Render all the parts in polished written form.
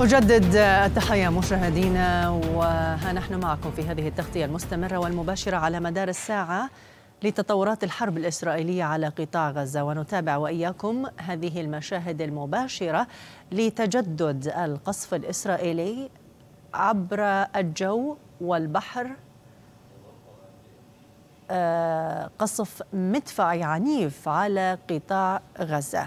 أجدد التحية مشاهدينا، وها نحن معكم في هذه التغطية المستمرة والمباشرة على مدار الساعة لتطورات الحرب الإسرائيلية على قطاع غزة، ونتابع وإياكم هذه المشاهد المباشرة لتجدد القصف الإسرائيلي عبر الجو والبحر. قصف مدفعي عنيف على قطاع غزة.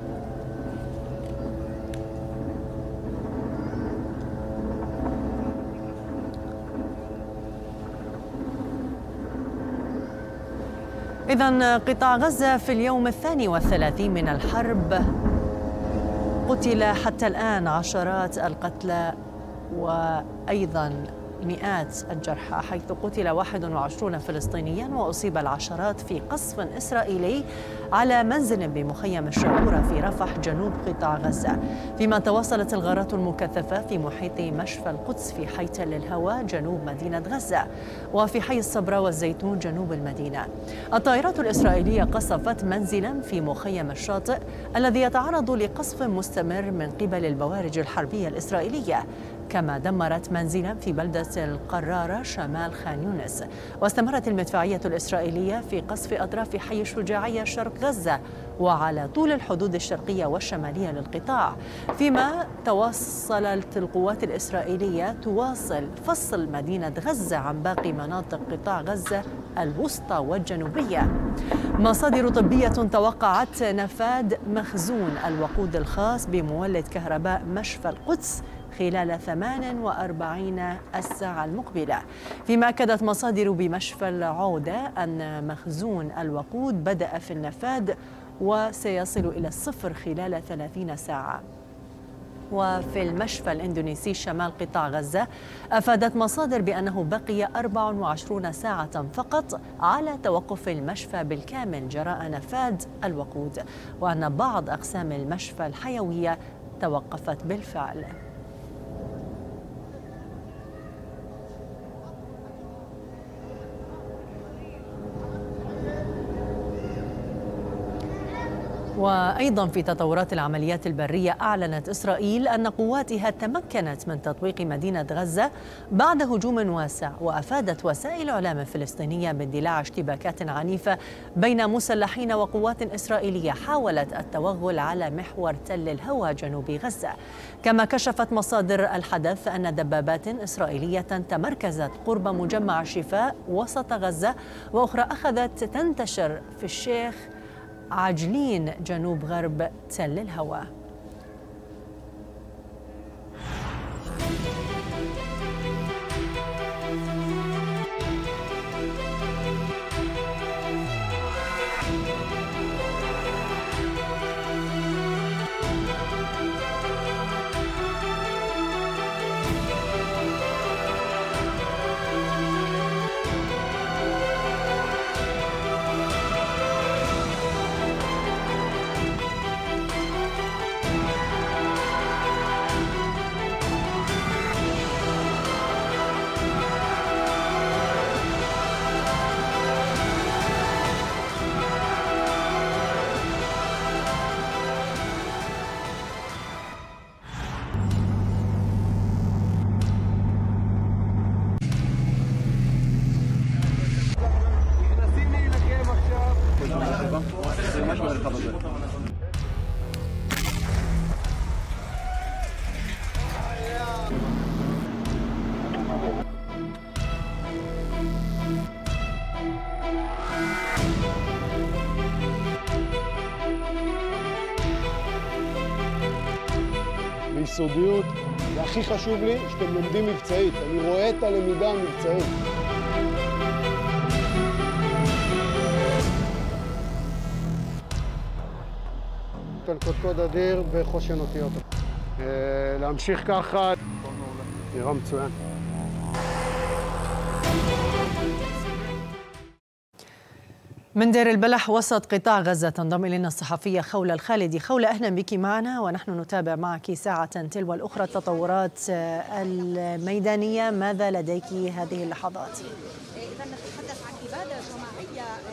إذن قطاع غزة في اليوم 32 من الحرب قتل حتى الآن عشرات القتلى وأيضا مئات الجرحى، حيث قتل 21 فلسطينيا وأصيب العشرات في قصف إسرائيلي على منزل بمخيم الشعورة في رفح جنوب قطاع غزة، فيما تواصلت الغارات المكثفة في محيط مشفى القدس في حي تل الهوى جنوب مدينة غزة، وفي حي الصبرا والزيتون جنوب المدينة. الطائرات الإسرائيلية قصفت منزلا في مخيم الشاطئ الذي يتعرض لقصف مستمر من قبل البوارج الحربية الإسرائيلية، كما دمرت منزلا في بلدة القرارة شمال خان يونس. واستمرت المدفعية الإسرائيلية في قصف أطراف حي الشجاعية شرق غزة وعلى طول الحدود الشرقية والشمالية للقطاع، فيما تواصلت القوات الإسرائيلية تواصل فصل مدينة غزة عن باقي مناطق قطاع غزة الوسطى والجنوبية. مصادر طبية توقعت نفاذ مخزون الوقود الخاص بمولد كهرباء مشفى القدس خلال 48 الساعة المقبلة، فيما أكدت مصادر بمشفى العودة أن مخزون الوقود بدأ في النفاذ وسيصل إلى الصفر خلال 30 ساعة. وفي المشفى الإندونيسي شمال قطاع غزة أفادت مصادر بأنه بقي 24 ساعة فقط على توقف المشفى بالكامل جراء نفاذ الوقود، وأن بعض أقسام المشفى الحيوية توقفت بالفعل. وأيضا في تطورات العمليات البرية، أعلنت إسرائيل أن قواتها تمكنت من تطويق مدينة غزة بعد هجوم واسع، وأفادت وسائل إعلام فلسطينية باندلاع اشتباكات عنيفة بين مسلحين وقوات إسرائيلية حاولت التوغل على محور تل الهوى جنوب غزة. كما كشفت مصادر الحدث أن دبابات إسرائيلية تمركزت قرب مجمع الشفاء وسط غزة، وأخرى أخذت تنتشر في الشيخ عجلين جنوب غرب تل الهوى. ביסודיות, והכי חשוב לי שאתם לומדים מבצעית, אני רואה את הלמידה המבצעית. קודקוד אדיר בחושן אותיות. להמשיך ככה, נראה מצוין. من دير البلح وسط قطاع غزة تنضم إلينا الصحفية خولة الخالدي. خولة، أهلا بك معنا ونحن نتابع معك ساعة تلو الأخرى التطورات الميدانية. ماذا لديك هذه اللحظات؟ إذا نتحدث عن إبادة جماعية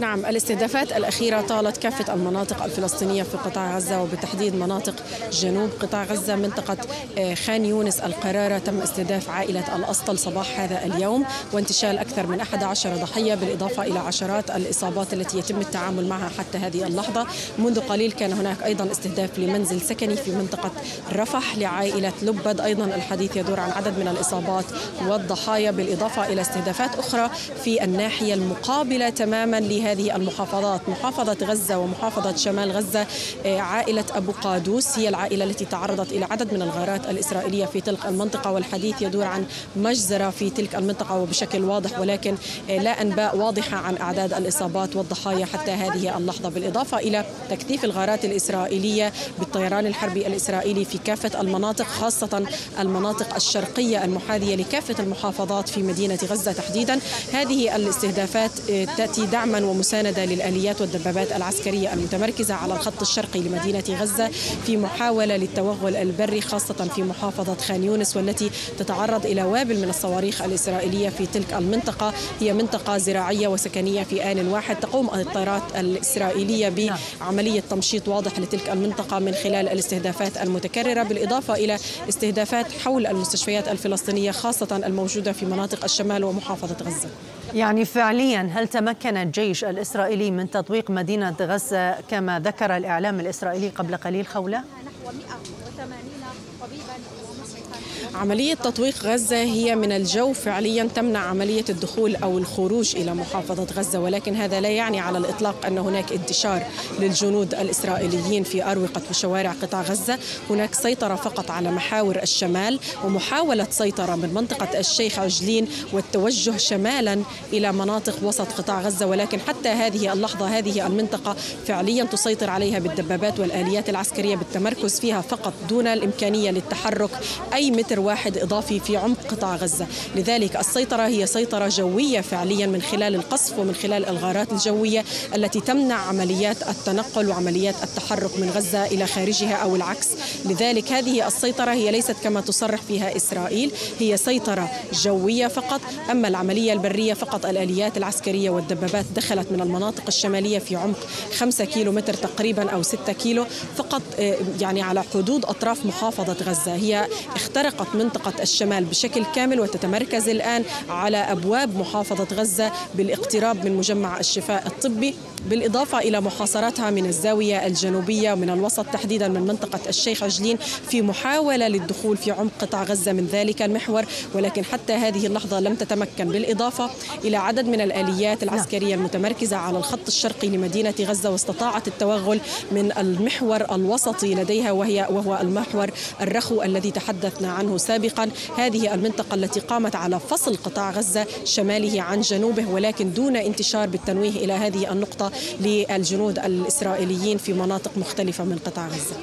نعم، الاستهدافات الأخيرة طالت كافة المناطق الفلسطينية في قطاع غزة، وبالتحديد مناطق جنوب قطاع غزة. منطقة خان يونس القرارة تم استهداف عائلة الأسطل صباح هذا اليوم، وانتشال أكثر من 11 ضحية بالإضافة إلى عشرات الإصابات التي يتم التعامل معها حتى هذه اللحظة. منذ قليل كان هناك أيضا استهداف لمنزل سكني في منطقة رفح لعائلة لبد، أيضا الحديث يدور عن عدد من الإصابات والضحايا، بالإضافة إلى استهدافات أخرى في الناحية المقابلة تماما لهذه المحافظات، محافظة غزة ومحافظة شمال غزة. عائلة أبو قادوس هي العائلة التي تعرضت إلى عدد من الغارات الإسرائيلية في تلك المنطقة، والحديث يدور عن مجزرة في تلك المنطقة وبشكل واضح، ولكن لا أنباء واضحة عن أعداد الإصابات والضحايا حتى هذه اللحظة. بالإضافة إلى تكثيف الغارات الإسرائيلية بالطيران الحربي الإسرائيلي في كافة المناطق، خاصة المناطق الشرقية المحاذية لكافة المحافظات في مدينة غزة تحديدا. هذه الاستهدافات تأتي دعما ومساندة للآليات والدبابات العسكرية المتمركزة على الخط الشرقي لمدينة غزة في محاولة للتوغل البري، خاصة في محافظة خان يونس، والتي تتعرض إلى وابل من الصواريخ الإسرائيلية في تلك المنطقة. هي منطقة زراعية وسكنية في آن واحد. تقوم الطائرات الإسرائيلية بعملية تمشيط واضح لتلك المنطقة من خلال الاستهدافات المتكررة، بالإضافة إلى استهدافات حول المستشفيات الفلسطينية خاصة الموجودة في مناطق الشمال ومحافظة غزة. يعني فعليا هل تمكن الجيش الإسرائيلي من تطويق مدينة غزة كما ذكر الإعلام الإسرائيلي قبل قليل خولة؟ نحو 180 طبيبا ومسعفا. عملية تطويق غزة هي من الجو فعليا تمنع عملية الدخول أو الخروج إلى محافظة غزة، ولكن هذا لا يعني على الإطلاق أن هناك انتشار للجنود الإسرائيليين في أروقة وشوارع قطاع غزة. هناك سيطرة فقط على محاور الشمال ومحاولة سيطرة من منطقة الشيخ عجلين والتوجه شمالا إلى مناطق وسط قطاع غزة، ولكن حتى هذه اللحظة هذه المنطقة فعليا تسيطر عليها بالدبابات والآليات العسكرية بالتمركز فيها فقط، دون الإمكانية للتحرك أي متر واحد إضافي في عمق قطاع غزة. لذلك السيطرة هي سيطرة جوية فعليا من خلال القصف ومن خلال الغارات الجوية التي تمنع عمليات التنقل وعمليات التحرك من غزة إلى خارجها أو العكس. لذلك هذه السيطرة هي ليست كما تصرح فيها إسرائيل، هي سيطرة جوية فقط. أما العملية البرية فقط الآليات العسكرية والدبابات دخلت من المناطق الشمالية في عمق 5 كيلومتر تقريبا أو 6 كيلو فقط، يعني على حدود أطراف محافظة غزة. هي اخترقت منطقة الشمال بشكل كامل وتتمركز الآن على أبواب محافظة غزة بالاقتراب من مجمع الشفاء الطبي، بالإضافة إلى محاصرتها من الزاوية الجنوبية من الوسط تحديدا من منطقة الشيخ عجلين في محاولة للدخول في عمق قطاع غزة من ذلك المحور، ولكن حتى هذه اللحظة لم تتمكن، بالإضافة إلى عدد من الآليات العسكرية المتمركزة على الخط الشرقي لمدينة غزة، واستطاعت التوغل من المحور الوسطي لديها وهو المحور الرخو الذي تحدثنا عنه سابقا. هذه المنطقة التي قامت على فصل قطاع غزة شماله عن جنوبه، ولكن دون انتشار بالتنويه إلى هذه النقطة للجنود الإسرائيليين في مناطق مختلفة من قطاع غزة.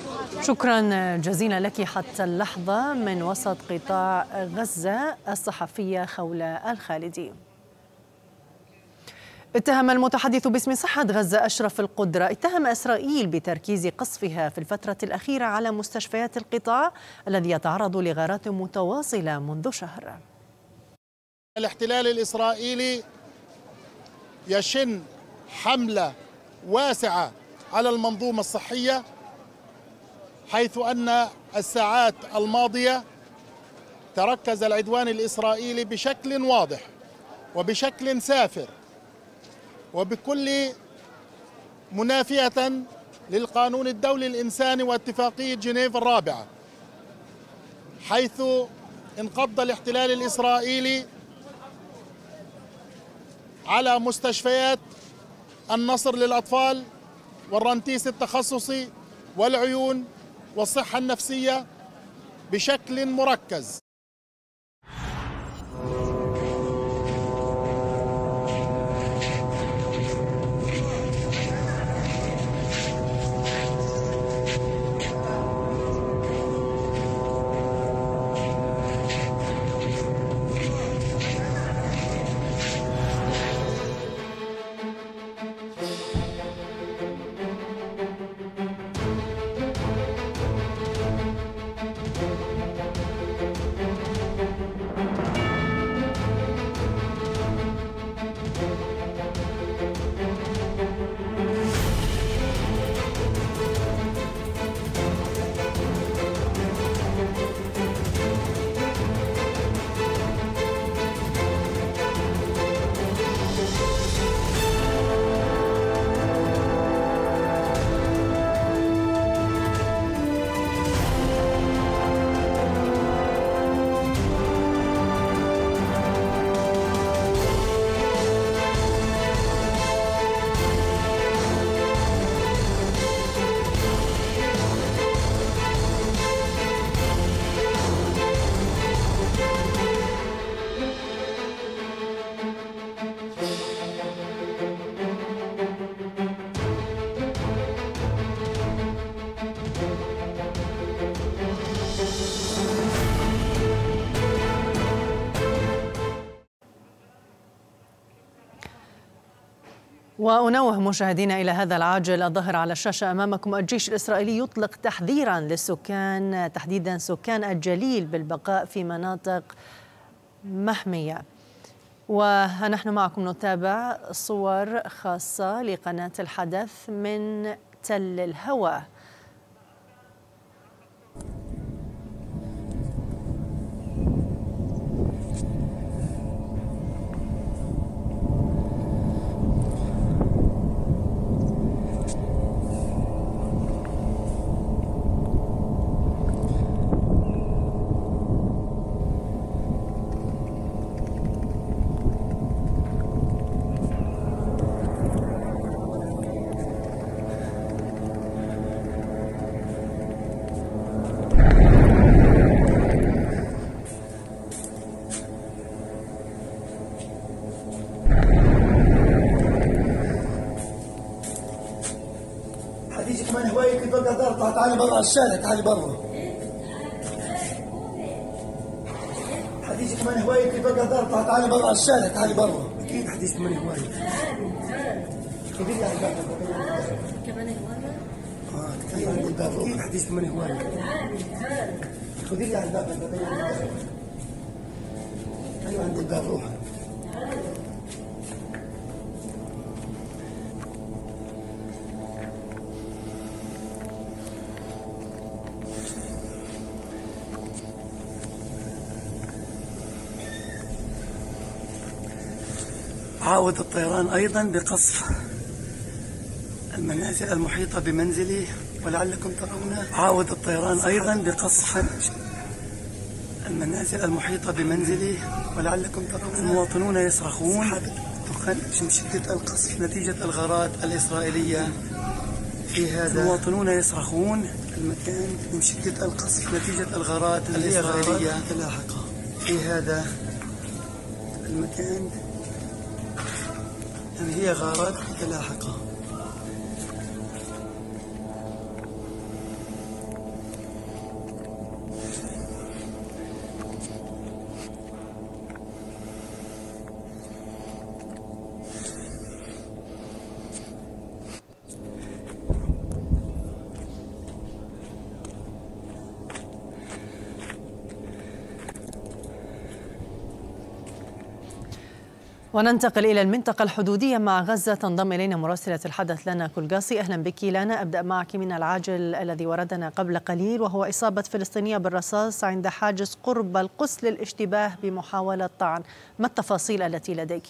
شكرا جزيلا لك حتى اللحظة من وسط قطاع غزة الصحفية خولة الخالدي. اتهم المتحدث باسم صحة غزة أشرف القدرة إسرائيل بتركيز قصفها في الفترة الأخيرة على مستشفيات القطاع الذي يتعرض لغارات متواصلة منذ شهر. الاحتلال الإسرائيلي يشن حملة واسعة على المنظومة الصحية، حيث أن الساعات الماضية تركز العدوان الإسرائيلي بشكل واضح وبشكل سافر وبكل منافية للقانون الدولي الإنساني واتفاقية جنيف الرابعة، حيث انقض الاحتلال الإسرائيلي على مستشفيات النصر للأطفال والرنتيس التخصصي والعيون والصحة النفسية بشكل مركز. وأنوه مشاهدينا إلى هذا العاجل الظاهر على الشاشة أمامكم. الجيش الإسرائيلي يطلق تحذيرا للسكان تحديدا سكان الجليل بالبقاء في مناطق محمية. ونحن معكم نتابع صور خاصة لقناة الحدث من تل الهوى. حديثك من هوايك بقدر تعالي برا الشارع، تعالي برا. حديثك من هوايك بقدر تعالي برا الشارع، تعالي برا. اكيد حديثك من هوايك. خذي لي على الباب. كمان هوايك؟ اكيد حديثك من هوايك. خذي لي على الباب. ايوه عند الباب روحي. عاود الطيران أيضا بقصف المنازل المحيطة بمنزلي ولعلكم ترون. عاود الطيران أيضا بقصف المنازل المحيطة بمنزلي ولعلكم ترون. المواطنون يصرخون من شدة القصف نتيجة الغارات الإسرائيلية في هذا. المواطنون يصرخون المكان من شدة القصف نتيجة الغارات الإسرائيلية اللاحقة في هذا المكان. هي غارات متلاحقة. وننتقل إلى المنطقة الحدودية مع غزة. تنضم إلينا مراسلة الحدث لنا كولغاسي. أهلا بك لنا. أبدأ معك من العاجل الذي وردنا قبل قليل، وهو إصابة فلسطينية بالرصاص عند حاجز قرب القدس للاشتباه بمحاولة طعن. ما التفاصيل التي لديك؟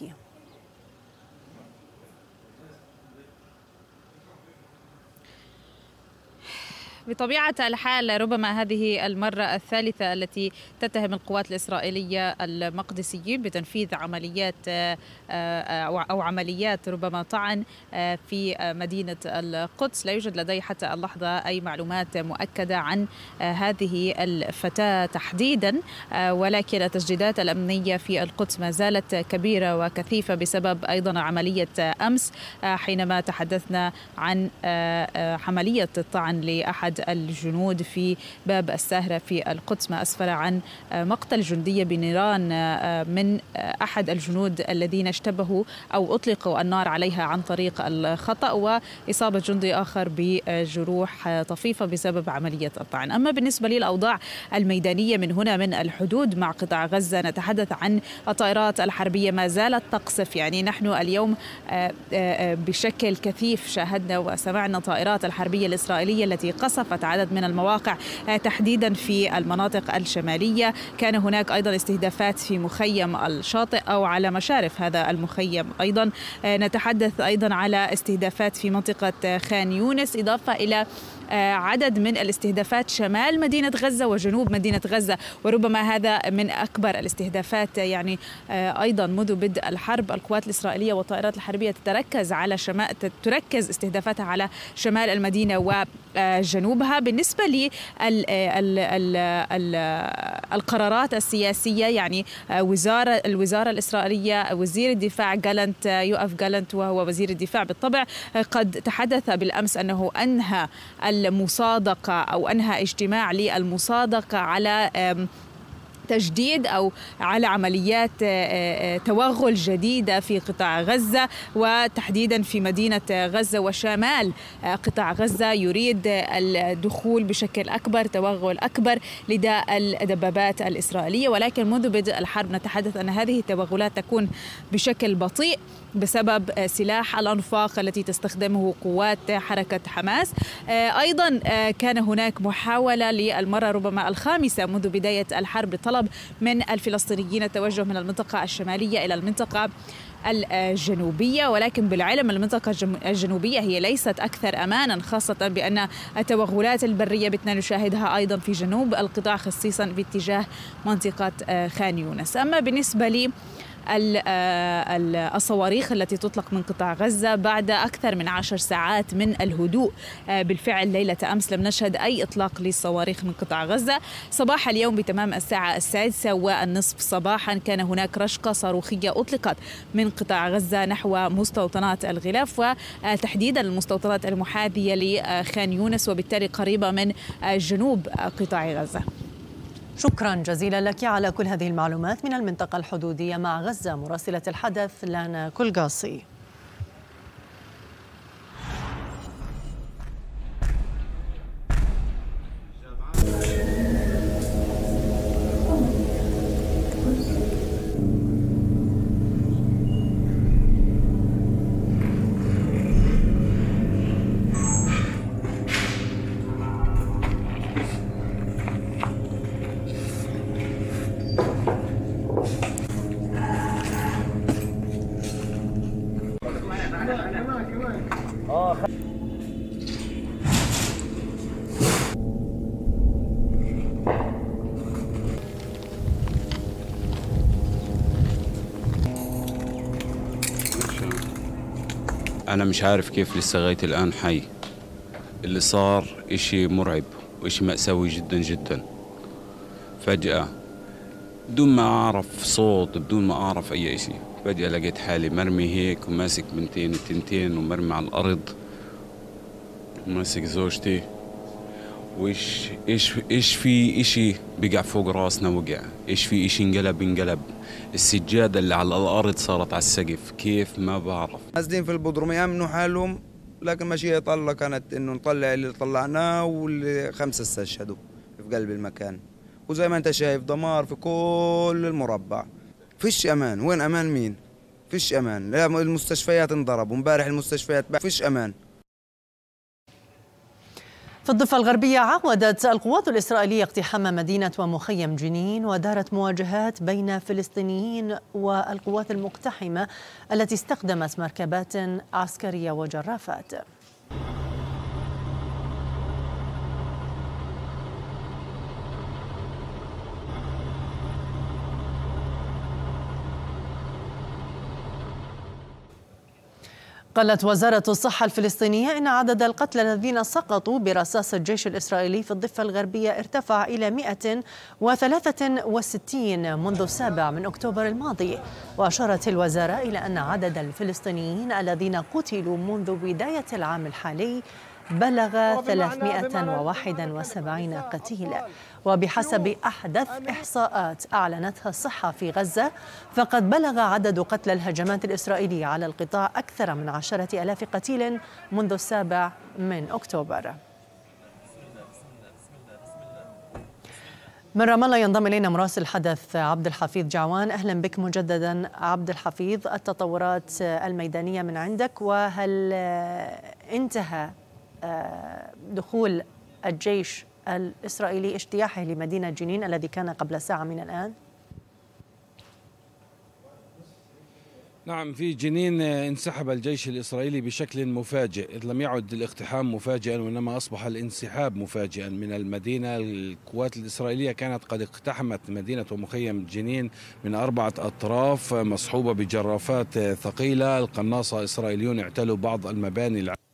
بطبيعة الحال ربما هذه المرة الثالثة التي تتهم القوات الإسرائيلية المقدسيين بتنفيذ عمليات أو عمليات ربما طعن في مدينة القدس. لا يوجد لدي حتى اللحظة أي معلومات مؤكدة عن هذه الفتاة تحديدا، ولكن التجديدات الأمنية في القدس ما زالت كبيرة وكثيفة بسبب أيضا عملية أمس حينما تحدثنا عن عملية الطعن لأحد الجنود في باب الساهرة في القدس، ما أسفر عن مقتل جندية بنيران من أحد الجنود الذين اشتبهوا أو أطلقوا النار عليها عن طريق الخطأ، وإصابة جندي آخر بجروح طفيفة بسبب عملية الطعن. أما بالنسبة للأوضاع الميدانية من هنا من الحدود مع قطاع غزة، نتحدث عن الطائرات الحربية ما زالت تقصف. يعني نحن اليوم بشكل كثيف شاهدنا وسمعنا طائرات الحربية الإسرائيلية التي قصفت عدد من المواقع تحديدا في المناطق الشمالية. كان هناك أيضا استهدافات في مخيم الشاطئ أو على مشارف هذا المخيم. أيضا نتحدث أيضا على استهدافات في منطقة خان يونس، إضافة إلى عدد من الاستهدافات شمال مدينة غزة وجنوب مدينة غزة، وربما هذا من أكبر الاستهدافات. يعني أيضا منذ بدء الحرب القوات الإسرائيلية والطائرات الحربية تركز استهدافاتها على شمال المدينة وجنوبها. بالنسبة للقرارات السياسية، يعني الوزارة الإسرائيلية وزير الدفاع يوآف جالنت وهو وزير الدفاع بالطبع قد تحدث بالأمس أنه أنهى المصادقة أو أنهى اجتماع للمصادقة على تجديد أو على عمليات توغل جديدة في قطاع غزة، وتحديدا في مدينة غزة وشمال قطاع غزة. يريد الدخول بشكل أكبر، توغل أكبر لدى الدبابات الإسرائيلية، ولكن منذ بدء الحرب نتحدث أن هذه التوغلات تكون بشكل بطيء بسبب سلاح الأنفاق التي تستخدمه قوات حركة حماس. أيضا كان هناك محاولة للمرة ربما الخامسة منذ بداية الحرب لطلب من الفلسطينيين التوجه من المنطقة الشمالية إلى المنطقة الجنوبية، ولكن بالعلم المنطقة الجنوبية هي ليست أكثر أمانا، خاصة بأن التوغلات البرية بتنا نشاهدها أيضا في جنوب القطاع خصيصا باتجاه منطقة خان يونس. أما بالنسبة لي الصواريخ التي تطلق من قطاع غزة بعد أكثر من 10 ساعات من الهدوء، بالفعل ليلة أمس لم نشهد أي إطلاق للصواريخ من قطاع غزة. صباح اليوم بتمام الساعة 6:30 صباحا كان هناك رشقة صاروخية أطلقت من قطاع غزة نحو مستوطنات الغلاف، وتحديدا المستوطنات المحاذية لخان يونس وبالتالي قريبة من جنوب قطاع غزة. شكرا جزيلا لك على كل هذه المعلومات من المنطقة الحدودية مع غزة. مراسلة الحدث لانا كولغاسي. أنا مش عارف كيف لسه لغاية الآن حي. اللي صار إشي مرعب وإشي مأساوي جدا جدا. فجأة بدون ما أعرف صوت، بدون ما أعرف أي إشي، فجأة لقيت حالي مرمي هيك وماسك بنتين التنتين ومرمي على الأرض وماسك زوجتي، إيش في إشي بقع فوق راسنا وقع، إيش في إشي انقلب. السجادة اللي على الأرض صارت على السقف، كيف ما بعرف. نازلين في البودروم يأمنوا حالهم، لكن مشيئة الله كانت إنه نطلع اللي طلعناه واللي 5 استشهدوا في قلب المكان. وزي ما أنت شايف دمار في كل المربع، فيش أمان. وين أمان مين؟ فيش أمان. المستشفيات انضربوا امبارح، المستشفيات فيش أمان. في الضفة الغربية عاودت القوات الإسرائيلية اقتحام مدينة ومخيم جنين، ودارت مواجهات بين فلسطينيين والقوات المقتحمة التي استخدمت مركبات عسكرية وجرافات. قالت وزارة الصحة الفلسطينية إن عدد القتلى الذين سقطوا برصاص الجيش الإسرائيلي في الضفة الغربية ارتفع إلى 163 منذ 7 من أكتوبر الماضي. وأشارت الوزارة إلى أن عدد الفلسطينيين الذين قتلوا منذ بداية العام الحالي بلغ 371 قتيلا. وبحسب أحدث إحصاءات أعلنتها الصحة في غزة، فقد بلغ عدد قتلى الهجمات الإسرائيلية على القطاع أكثر من 10,000 قتيل منذ 7 من أكتوبر. من رام الله ينضم إلينا مراسل الحدث عبد الحفيظ جعوان. أهلا بك مجددا عبد الحفيظ. التطورات الميدانية من عندك، وهل انتهى دخول الجيش الإسرائيلي اجتياحه لمدينة جنين الذي كان قبل ساعة من الآن؟ نعم، في جنين انسحب الجيش الإسرائيلي بشكل مفاجئ، إذ لم يعد الاقتحام مفاجئا وإنما أصبح الانسحاب مفاجئا من المدينة. القوات الإسرائيلية كانت قد اقتحمت مدينة ومخيم جنين من 4 أطراف مصحوبة بجرافات ثقيلة. القناصة الإسرائيليون اعتلوا بعض المباني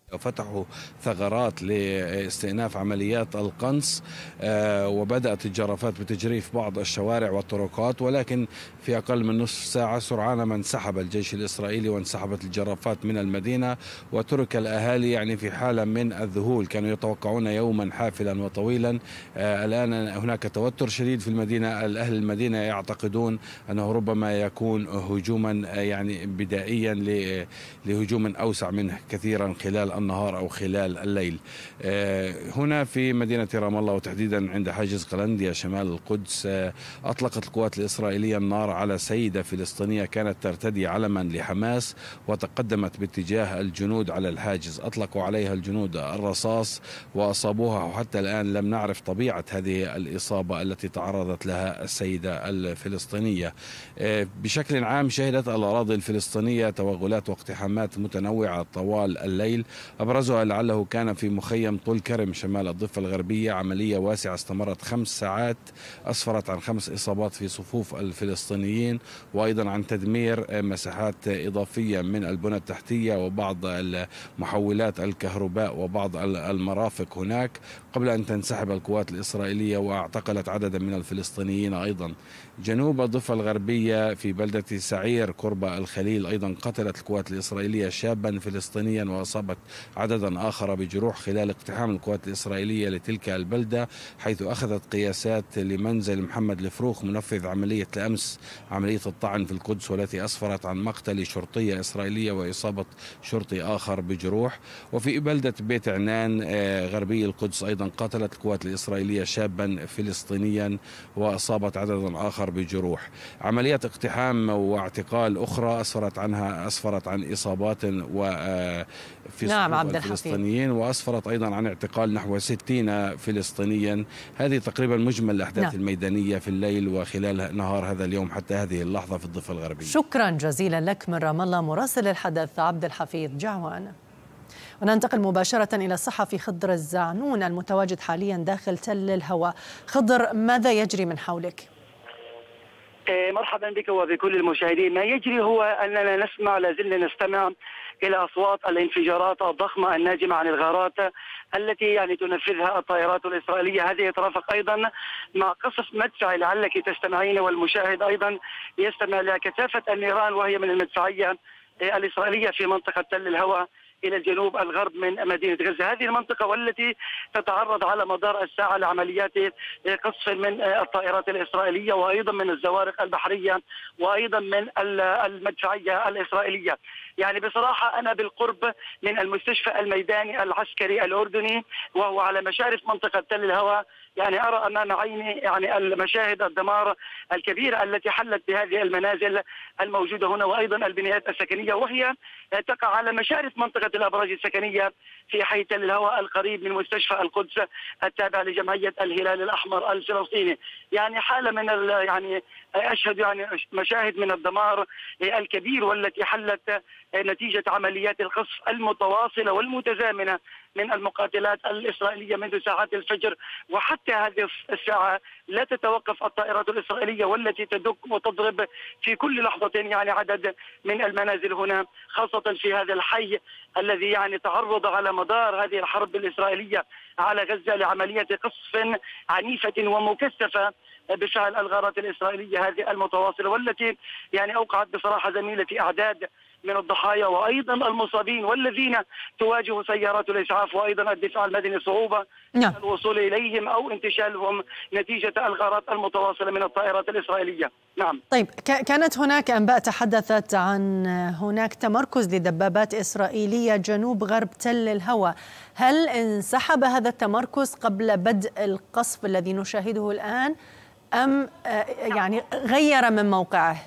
فتحوا ثغرات لاستئناف عمليات القنص، وبدأت الجرافات بتجريف بعض الشوارع والطرقات، ولكن في أقل من نصف ساعة سرعان ما انسحب الجيش الإسرائيلي وانسحبت الجرافات من المدينة، وترك الأهالي يعني في حالة من الذهول. كانوا يتوقعون يوما حافلا وطويلا، الآن هناك توتر شديد في المدينة. أهل المدينة يعتقدون أنه ربما يكون هجوما يعني بدائيا لهجوم أوسع منه كثيرا خلال النهار أو خلال الليل. هنا في مدينة رام الله وتحديدا عند حاجز قلنديا شمال القدس، أطلقت القوات الإسرائيلية النار على سيدة فلسطينية كانت ترتدي علما لحماس وتقدمت باتجاه الجنود على الحاجز. أطلقوا عليها الجنود الرصاص وأصابوها، وحتى الآن لم نعرف طبيعة هذه الإصابة التي تعرضت لها السيدة الفلسطينية. بشكل عام شهدت الأراضي الفلسطينية توغلات واقتحامات متنوعة طوال الليل، أبرزها لعله كان في مخيم طول كرم شمال الضفة الغربية. عملية واسعة استمرت 5 ساعات أسفرت عن 5 إصابات في صفوف الفلسطينيين، وأيضا عن تدمير مساحات إضافية من البنى التحتية وبعض محولات الكهرباء وبعض المرافق هناك، قبل أن تنسحب القوات الإسرائيلية واعتقلت عددا من الفلسطينيين. أيضا جنوب الضفة الغربية في بلدة سعير قرب الخليل أيضا قتلت القوات الإسرائيلية شابا فلسطينيا وأصابت عددا آخر بجروح خلال اقتحام القوات الإسرائيلية لتلك البلدة، حيث أخذت قياسات لمنزل محمد الفروخ منفذ عملية الأمس عملية الطعن في القدس، والتي أسفرت عن مقتل شرطية إسرائيلية وإصابة شرطي آخر بجروح. وفي بلدة بيت عنان غربي القدس أيضا قتلت القوات الإسرائيلية شابا فلسطينيا وأصابت عددا آخر بجروح. عمليات اقتحام واعتقال أخرى أسفرت عن إصابات في صفوف الفلسطينيين، وأسفرت أيضا عن اعتقال نحو 60 فلسطينيا. هذه تقريبا مجمل الأحداث الميدانية في الليل وخلال نهار هذا اليوم حتى هذه اللحظة في الضفة الغربية. شكرا جزيلا لك من رام الله مراسل الحدث عبد الحفيظ جعوان. وننتقل مباشرة إلى الصحفي خضر الزعنون المتواجد حاليا داخل تل الهوى. خضر، ماذا يجري من حولك؟ مرحبا بك وبكل المشاهدين. ما يجري هو أننا لازلنا نستمع إلى أصوات الانفجارات الضخمة الناجمة عن الغارات التي يعني تنفذها الطائرات الإسرائيلية. هذه يترافق أيضا مع قصف مدفعي لعلك تستمعين والمشاهد أيضا يستمع لكثافة النيران وهي من المدفعية الإسرائيلية في منطقة تل الهوى إلى الجنوب الغرب من مدينة غزة. هذه المنطقة والتي تتعرض على مدار الساعة لعمليات قصف من الطائرات الإسرائيلية وأيضا من الزوارق البحرية وأيضا من المدفعية الإسرائيلية. يعني بصراحة أنا بالقرب من المستشفى الميداني العسكري الأردني وهو على مشارف منطقة تل الهوى، يعني أرى أمام عيني يعني المشاهد الدمار الكبيرة التي حلت بهذه المنازل الموجودة هنا وأيضا البنايات السكنية، وهي تقع على مشارف منطقة الأبراج السكنية في حي تل الهوى القريب من مستشفى القدس التابع لجمعية الهلال الأحمر الفلسطيني. يعني حالة من يعني أشهد يعني مشاهد من الدمار الكبير والتي حلت نتيجة عمليات القصف المتواصلة والمتزامنة من المقاتلات الإسرائيلية منذ ساعات الفجر، وحتى هذه الساعة لا تتوقف الطائرات الإسرائيلية والتي تدق وتضرب في كل لحظة يعني عدد من المنازل هنا، خاصة في هذا الحي الذي يعني تعرض على مدار هذه الحرب الإسرائيلية على غزة لعملية قصف عنيفة ومكثفة بفعل الغارات الإسرائيلية هذه المتواصلة، والتي يعني أوقعت بصراحة زميلتي أعداد من الضحايا وأيضا المصابين والذين تواجه سيارات الإسعاف وأيضا الدفاع المدني صعوبة الوصول إليهم أو انتشالهم نتيجة الغارات المتواصلة من الطائرات الإسرائيلية. نعم. طيب، كانت هناك أنباء تحدثت عن هناك تمركز لدبابات إسرائيلية جنوب غرب تل الهوى، هل انسحب هذا التمركز قبل بدء القصف الذي نشاهده الآن أم يعني غير من موقعه؟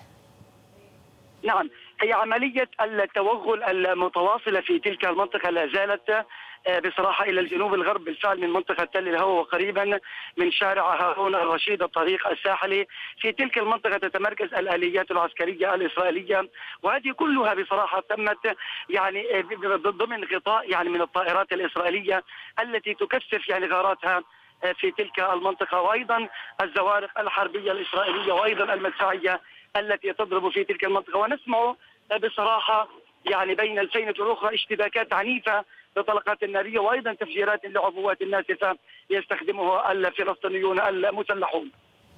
نعم، هي عملية التوغل المتواصلة في تلك المنطقة لا زالت بصراحة إلى الجنوب الغرب بالفعل من منطقة تل الهوى وقريبا من شارع هارون الرشيد الطريق الساحلي. في تلك المنطقة تتمركز الآليات العسكرية الإسرائيلية، وهذه كلها بصراحة تمت يعني ضمن غطاء يعني من الطائرات الإسرائيلية التي تكثف يعني غاراتها في تلك المنطقة، وأيضا الزوارق الحربية الإسرائيلية وأيضا المدفعية التي تضرب في تلك المنطقة. ونسمع بصراحة يعني بين الفينة والأخرى اشتباكات عنيفة بالطلقات النارية وأيضا تفجيرات لعبوات ناسفة يستخدمها الفلسطينيون المسلحون.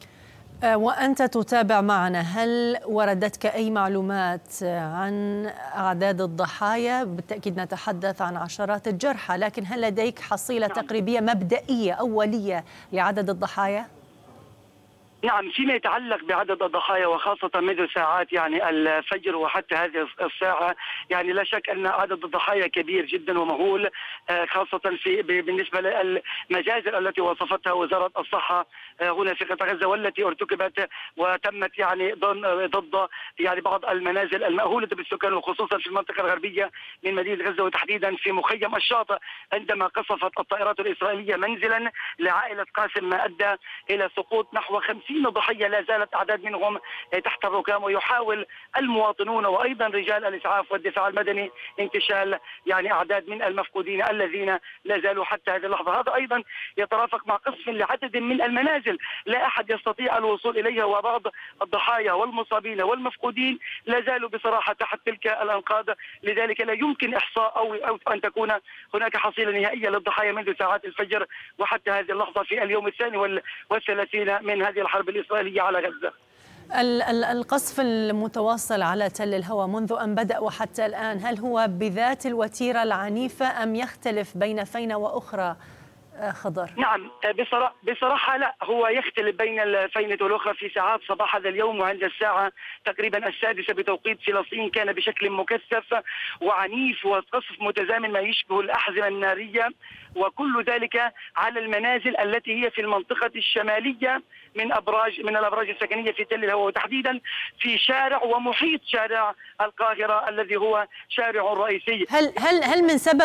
وأنت تتابع معنا، هل وردتك أي معلومات عن أعداد الضحايا؟ بالتأكيد نتحدث عن عشرات الجرحى، لكن هل لديك حصيلة تقريبية مبدئية أولية لعدد الضحايا؟ نعم، فيما يتعلق بعدد الضحايا وخاصة منذ ساعات يعني الفجر وحتى هذه الساعة، يعني لا شك أن عدد الضحايا كبير جدا ومهول، خاصة بالنسبة للمجازر التي وصفتها وزارة الصحة هنا في قطاع غزة والتي ارتكبت وتمت يعني ضد يعني بعض المنازل المأهولة بالسكان وخصوصا في المنطقة الغربية من مدينة غزة وتحديدا في مخيم الشاطئ، عندما قصفت الطائرات الإسرائيلية منزلا لعائلة قاسم ما أدى إلى سقوط نحو 50 ضحية. لا زالت أعداد منهم تحت الركام، ويحاول المواطنون وأيضا رجال الإسعاف والدفاع المدني انتشال يعني أعداد من المفقودين الذين لا زالوا حتى هذه اللحظة. هذا أيضا يترافق مع قصف لعدد من المنازل لا أحد يستطيع الوصول إليها، وبعض الضحايا والمصابين والمفقودين لا زالوا بصراحة تحت تلك الأنقاض، لذلك لا يمكن إحصاء أو أن تكون هناك حصيلة نهائية للضحايا منذ ساعات الفجر وحتى هذه اللحظة في اليوم الثاني والثلاثين من هذه الحرب الإسرائيلية على غزة. القصف المتواصل على تل الهوى منذ أن بدأ وحتى الآن، هل هو بذات الوتيرة العنيفة أم يختلف بين فينة وأخرى خضر؟ نعم، بصراحة لا، هو يختلف بين الفينة والأخرى. في ساعات صباح هذا اليوم وعند الساعة تقريبا 6 بتوقيت فلسطين كان بشكل مكثف وعنيف وقصف متزامن ما يشبه الأحزمة النارية، وكل ذلك على المنازل التي هي في المنطقة الشمالية من الأبراج السكنية في تل الهوى، وتحديدا في شارع ومحيط شارع القاهرة الذي هو شارع رئيسي. هل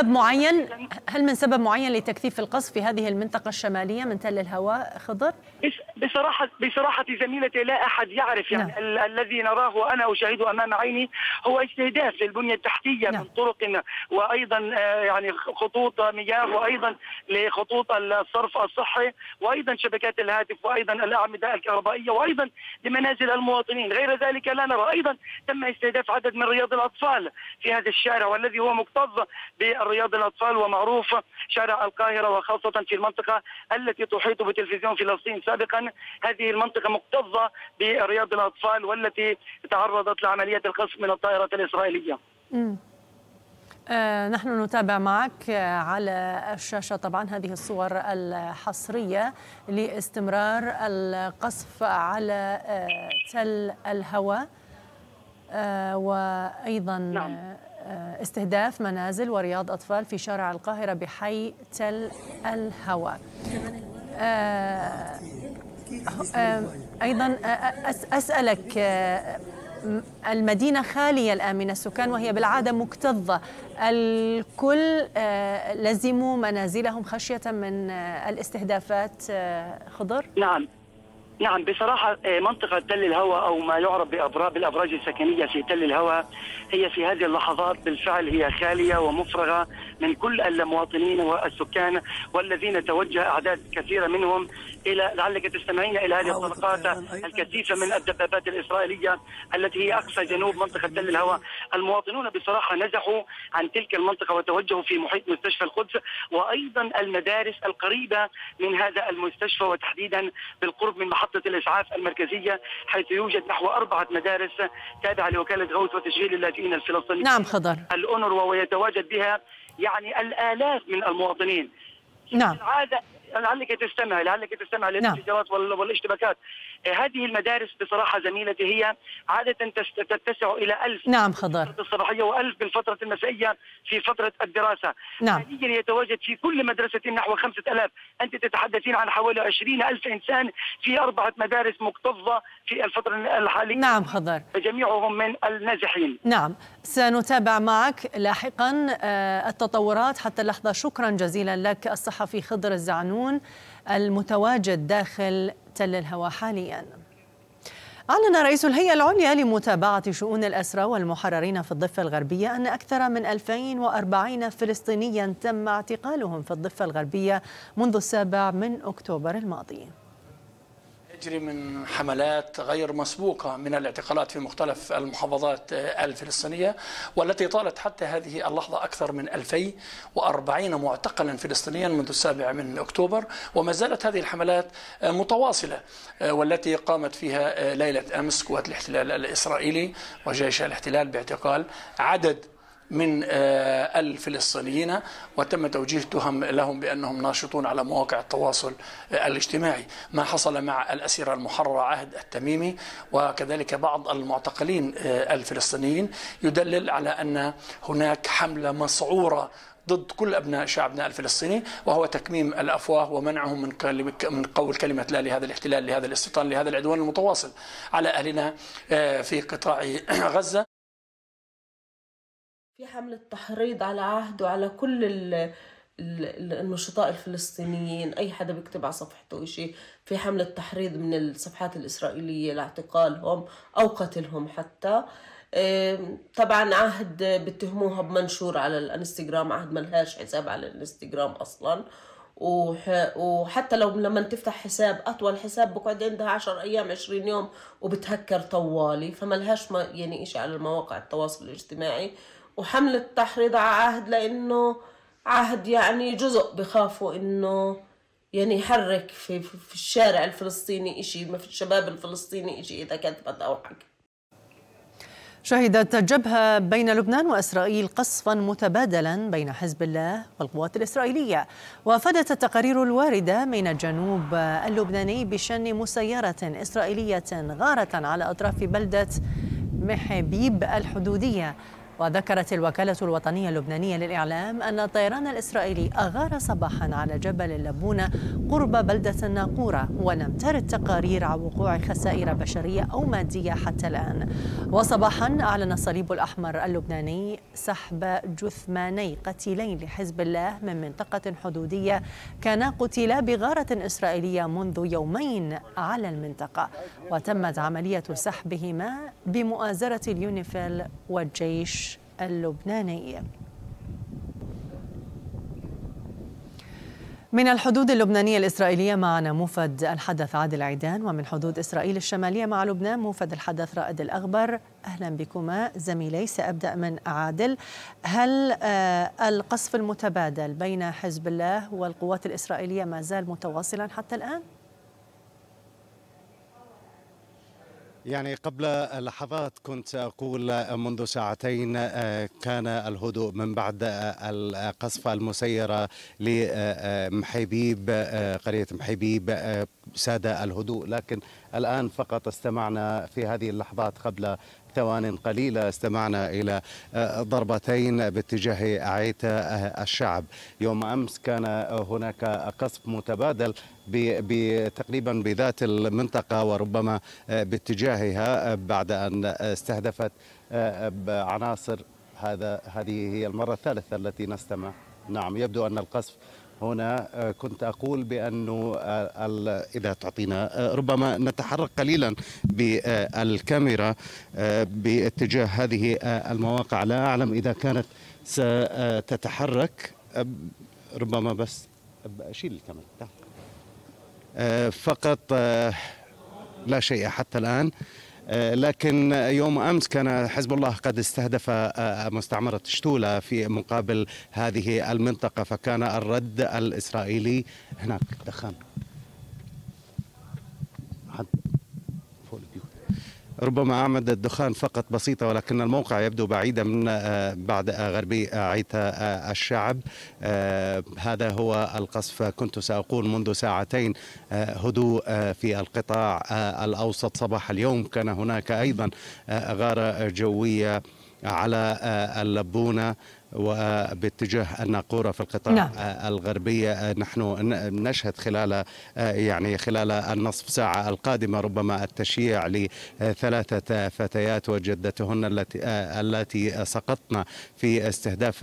من سبب معين لتكثيف القصف في هذه المنطقة الشمالية من تل الهوى خضر؟ بصراحة زميلتي لا أحد يعرف، يعني الذي نراه وأنا أشاهده أمام عيني هو استهداف للبنية التحتية من طرق وأيضا يعني خطوط مياه وأيضا لخطوط الصرف الصحي وأيضا شبكات الهاتف وأيضا الأعمدة الكهربائية وأيضا لمنازل المواطنين. غير ذلك لا نرى. أيضا تم استهداف عدد من رياض الأطفال في هذا الشارع والذي هو مكتظ بالرياض الأطفال ومعروف شارع القاهرة، وخاصة في المنطقة التي تحيط بتلفزيون فلسطين سابقا. هذه المنطقة مكتظة برياض الأطفال والتي تعرضت لعمليات القصف من الطائرات الإسرائيلية. نحن نتابع معك على الشاشة طبعا هذه الصور الحصرية لاستمرار القصف على تل الهوى وأيضا استهداف منازل ورياض أطفال في شارع القاهرة بحي تل الهوى. أيضا أسألك، المدينة خالية الآن من السكان وهي بالعادة مكتظة، الكل لزموا منازلهم خشية من الاستهدافات خضر؟ نعم، بصراحة منطقة تل الهوى أو ما يعرف بالأبراج السكنية في تل الهوى هي في هذه اللحظات بالفعل هي خالية ومفرغة من كل المواطنين والسكان، والذين توجه أعداد كثيرة منهم إلى لعلك تستمعين إلى هذه الطلقات الكثيفة من الدبابات الإسرائيلية التي هي أقصى جنوب منطقة تل الهوى. المواطنون بصراحة نزحوا عن تلك المنطقة وتوجهوا في محيط مستشفى القدس وأيضا المدارس القريبة من هذا المستشفى، وتحديدا بالقرب من محطة الإسعاف المركزية حيث يوجد نحو 4 مدارس تابعة لوكالة غوث وتشغيل اللاجئين الفلسطينيين. نعم خضر. الأونروا ويتواجد بها يعني الآلاف من المواطنين. نعم. لعلك تستمع للانفجارات والاشتباكات. هذه المدارس بصراحة زميلتي هي عادة تتسع إلى 1000 نعم خضر الصباحية و1000 بالفترة المسائية في فترة الدراسة. نعم. حاليا يتواجد في كل مدرسة نحو 5000. أنت تتحدثين عن حوالي 20,000 إنسان في 4 مدارس مكتظة في الفترة الحالية. نعم خضر. جميعهم من النازحين. نعم، سنتابع معك لاحقا التطورات. حتى اللحظة شكرا جزيلا لك الصحفي خضر الزعنون المتواجد داخل تل الهوى حاليا. أعلن رئيس الهيئة العليا لمتابعة شؤون الأسرى والمحررين في الضفة الغربية أن أكثر من 2040 فلسطينيا تم اعتقالهم في الضفة الغربية منذ 7 أكتوبر الماضي. تجري من حملات غير مسبوقة من الاعتقالات في مختلف المحافظات الفلسطينية، والتي طالت حتى هذه اللحظة أكثر من 2040 معتقلا فلسطينيا منذ 7 من أكتوبر، وما زالت هذه الحملات متواصلة، والتي قامت فيها ليلة أمس قوات الاحتلال الإسرائيلي وجيش الاحتلال باعتقال عدد من الفلسطينيين، وتم توجيه تهم لهم بأنهم ناشطون على مواقع التواصل الاجتماعي. ما حصل مع الأسيرة المحررة عهد التميمي وكذلك بعض المعتقلين الفلسطينيين يدلل على أن هناك حملة مسعورة ضد كل أبناء شعبنا الفلسطيني، وهو تكميم الأفواه ومنعهم من قول كلمة لا لهذا الاحتلال، لهذا الاستيطان، لهذا العدوان المتواصل على أهلنا في قطاع غزة. في حملة تحريض على عهد وعلى كل النشطاء الفلسطينيين، أي حدا بيكتب على صفحته إشي، في حملة تحريض من الصفحات الإسرائيلية لاعتقالهم أو قتلهم حتى. طبعا عهد بتهموها بمنشور على الانستغرام، عهد ملهاش حساب على الانستغرام أصلا، وحتى لما تفتح حساب أطول حساب بقعد عندها 10 أيام 20 يوم وبتهكر طوالي، فملهاش يعني إشي على المواقع التواصل الاجتماعي. وحملة تحريض على عهد لأنه عهد يعني جزء بخافوا إنه يعني يحرك في الشارع الفلسطيني إشي، ما في الشباب الفلسطيني إشي إذا كتبت أو حكي. شهدت جبهة بين لبنان وإسرائيل قصفا متبادلا بين حزب الله والقوات الإسرائيلية، وأفادت التقارير الواردة من الجنوب اللبناني بشن مسيرة إسرائيلية غارة على أطراف بلدة محبيب الحدودية. وذكرت الوكالة الوطنية اللبنانية للإعلام أن الطيران الإسرائيلي أغار صباحا على جبل اللبونة قرب بلدة الناقورة، ولم ترد تقارير عن وقوع خسائر بشرية أو مادية حتى الآن. وصباحا أعلن الصليب الأحمر اللبناني سحب جثماني قتيلين لحزب الله من منطقة حدودية كانا قتيلا بغارة إسرائيلية منذ يومين على المنطقة، وتمت عملية سحبهما بمؤازرة اليونيفيل والجيش اللبناني. من الحدود اللبنانية الإسرائيلية معنا موفد الحدث عادل عيدان، ومن حدود إسرائيل الشمالية مع لبنان موفد الحدث رائد الأغبر. أهلا بكما زميلي. سأبدأ من عادل. هل القصف المتبادل بين حزب الله والقوات الإسرائيلية ما زال متواصلا حتى الآن؟ يعني قبل لحظات كنت أقول منذ ساعتين كان الهدوء من بعد القصف المسيرة لمحيبيب، قرية محيبيب ساد الهدوء، لكن الآن فقط استمعنا في هذه اللحظات قبل ثوان قليلة استمعنا إلى ضربتين باتجاه أعيت الشعب. يوم أمس كان هناك قصف متبادل تقريبا بذات المنطقة وربما باتجاهها بعد أن استهدفت عناصر. هذه هي المرة الثالثة التي نستمع. نعم، يبدو أن القصف هنا كنت أقول بأنه إذا تعطينا ربما نتحرك قليلا بالكاميرا باتجاه هذه المواقع. لا أعلم إذا كانت ستتحرك، ربما بس أشيل الكاميرا فقط، لا شيء حتى الآن. لكن يوم أمس كان حزب الله قد استهدف مستعمرة شتولة في مقابل هذه المنطقة، فكان الرد الإسرائيلي هناك دخان ربما أعمد الدخان فقط بسيطة، ولكن الموقع يبدو بعيدا من بعد غربي عيت الشعب. هذا هو القصف. كنت سأقول منذ ساعتين هدوء في القطاع الأوسط صباح اليوم. كان هناك أيضا غارة جوية على اللبونة وباتجاه الناقورة في القطاع الغربي. نحن نشهد خلال النصف ساعة القادمة ربما التشييع ل3 فتيات وجدتهن التي سقطن في استهداف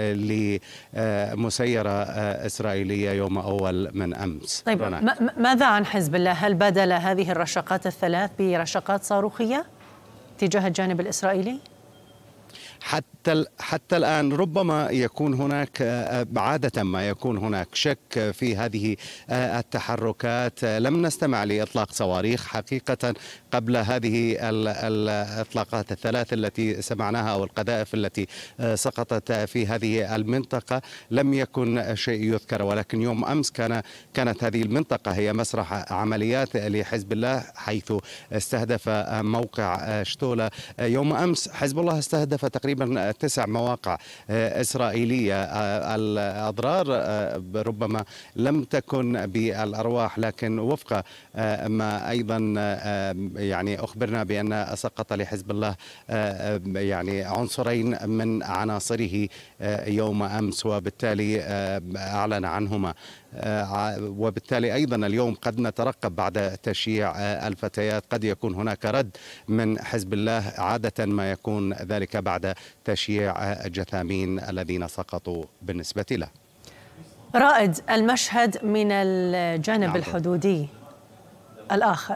لمسيرة إسرائيلية يوم أول من أمس. طيب، ماذا عن حزب الله؟ هل بدل هذه الرشقات الثلاث برشقات صاروخية تجاه الجانب الإسرائيلي؟ حتى الآن ربما يكون هناك عادة ما يكون هناك شك في هذه التحركات. لم نستمع لإطلاق صواريخ حقيقة قبل هذه الإطلاقات الثلاث التي سمعناها أو القذائف التي سقطت في هذه المنطقة. لم يكن شيء يذكر، ولكن يوم أمس كانت هذه المنطقة هي مسرح عمليات لحزب الله، حيث استهدف موقع شتولة. يوم أمس حزب الله استهدف تقريبا 9 مواقع إسرائيلية. الأضرار ربما لم تكن بالأرواح، لكن وفق ما أيضا يعني أخبرنا بأن سقط لحزب الله يعني عنصرين من عناصره يوم أمس، وبالتالي أعلن عنهما. وبالتالي أيضا اليوم قد نترقب بعد تشييع الفتيات قد يكون هناك رد من حزب الله، عادة ما يكون ذلك بعد تشييع الجثامين الذين سقطوا بالنسبة له. رائد، المشهد من الجانب الحدودي الآخر.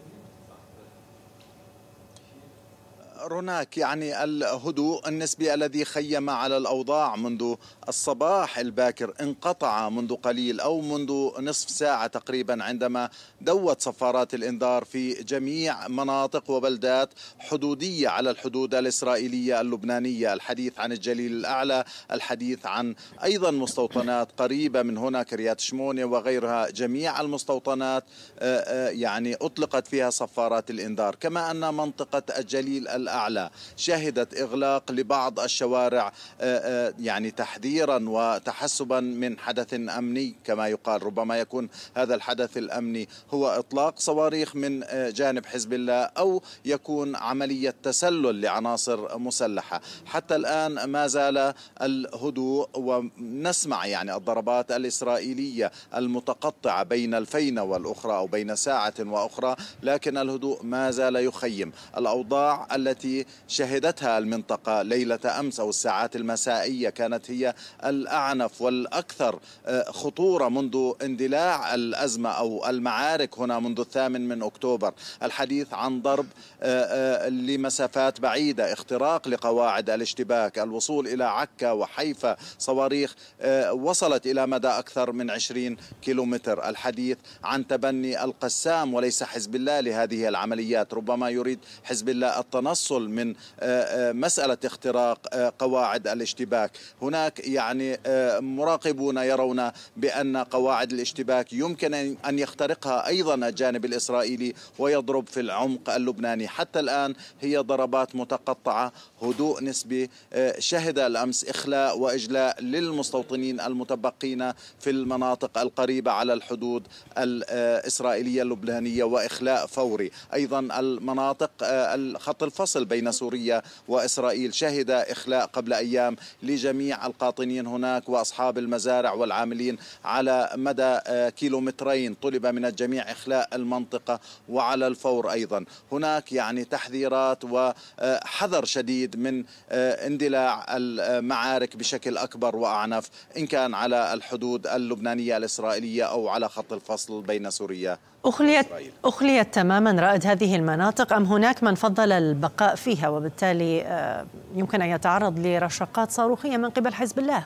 هناك يعني الهدوء النسبي الذي خيم على الأوضاع منذ الصباح الباكر انقطع منذ قليل أو منذ نصف ساعة تقريبا، عندما دوت صفارات الإنذار في جميع مناطق وبلدات حدودية على الحدود الإسرائيلية اللبنانية. الحديث عن الجليل الأعلى، الحديث عن أيضا مستوطنات قريبة من هنا كريات شمونة وغيرها. جميع المستوطنات يعني أطلقت فيها صفارات الإنذار، كما أن منطقة الجليل الأعلى شهدت إغلاق لبعض الشوارع يعني تحذيرا وتحسبا من حدث أمني كما يقال. ربما يكون هذا الحدث الأمني هو إطلاق صواريخ من جانب حزب الله، أو يكون عملية تسلل لعناصر مسلحة. حتى الآن ما زال الهدوء، ونسمع يعني الضربات الإسرائيلية المتقطعة بين الفينة والأخرى أو بين ساعة وأخرى، لكن الهدوء ما زال يخيم. الأوضاع التي شهدتها المنطقة ليلة أمس أو الساعات المسائية كانت هي الأعنف والأكثر خطورة منذ اندلاع الأزمة أو المعارك هنا منذ 8 أكتوبر. الحديث عن ضرب لمسافات بعيدة، اختراق لقواعد الاشتباك، الوصول إلى عكا وحيفا، صواريخ وصلت إلى مدى أكثر من 20 كيلومتر. الحديث عن تبني القسام وليس حزب الله لهذه العمليات. ربما يريد حزب الله التنصل من مسألة اختراق قواعد الاشتباك. هناك يعني مراقبون يرون بأن قواعد الاشتباك يمكن أن يخترقها أيضا الجانب الإسرائيلي ويضرب في العمق اللبناني. حتى الآن هي ضربات متقطعة، هدوء نسبي. شهد الأمس إخلاء وإجلاء للمستوطنين المتبقين في المناطق القريبة على الحدود الإسرائيلية اللبنانية، وإخلاء فوري. أيضا المناطق خط الفصل بين سوريا وإسرائيل شهد إخلاء قبل أيام لجميع القاطنين هناك وأصحاب المزارع والعاملين على مدى كيلومترين. طلب من الجميع إخلاء المنطقة وعلى الفور. أيضا هناك يعني تحذيرات وحذر شديد من اندلاع المعارك بشكل أكبر وأعنف، إن كان على الحدود اللبنانية الإسرائيلية أو على خط الفصل بين سوريا. أخليت تماما رائد هذه المناطق، أم هناك من فضل البقاء فيها وبالتالي يمكن أن يتعرض لرشقات صاروخية من قبل حزب الله؟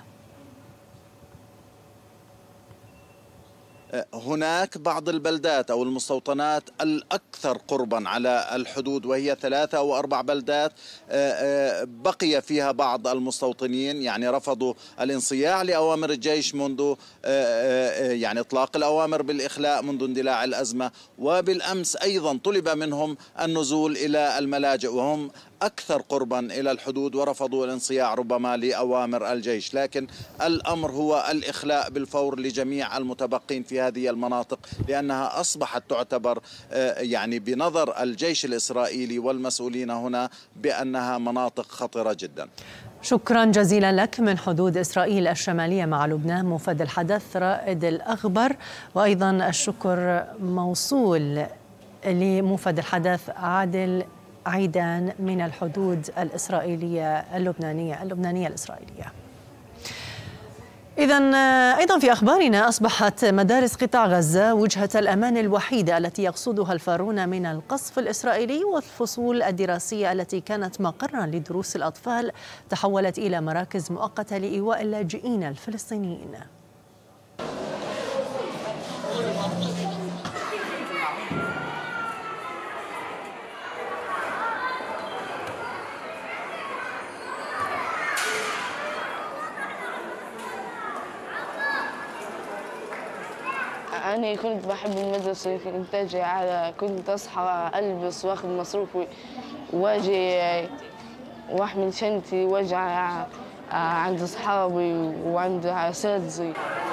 هناك بعض البلدات أو المستوطنات الأكثر قربا على الحدود، وهي 3 أو 4 بلدات بقي فيها بعض المستوطنين يعني رفضوا الانصياع لأوامر الجيش منذ يعني إطلاق الأوامر بالإخلاء منذ اندلاع الأزمة. وبالأمس أيضا طلب منهم النزول إلى الملاجئ وهم أكثر قربا إلى الحدود، ورفضوا الانصياع ربما لأوامر الجيش. لكن الأمر هو الإخلاء بالفور لجميع المتبقين في هذه المناطق، لأنها أصبحت تعتبر يعني بنظر الجيش الإسرائيلي والمسؤولين هنا بأنها مناطق خطرة جدا. شكرا جزيلا لك من حدود إسرائيل الشمالية مع لبنان مفاد الحدث رائد الأغبر، وأيضا الشكر موصول لمفاد الحدث عادل عيدان من الحدود الإسرائيلية اللبنانية الإسرائيلية. إذن أيضا في أخبارنا، أصبحت مدارس قطاع غزة وجهة الأمان الوحيدة التي يقصدها الفارون من القصف الإسرائيلي، والفصول الدراسية التي كانت مقرا لدروس الأطفال تحولت إلى مراكز مؤقتة لإيواء اللاجئين الفلسطينيين. أنا كنت بحب المدرسة، كنت أجي كنت أصحى ألبس وأخذ مصروفي وأجي وأحمل شنطتي وأجي عند أصحابي وعند أساتذتي.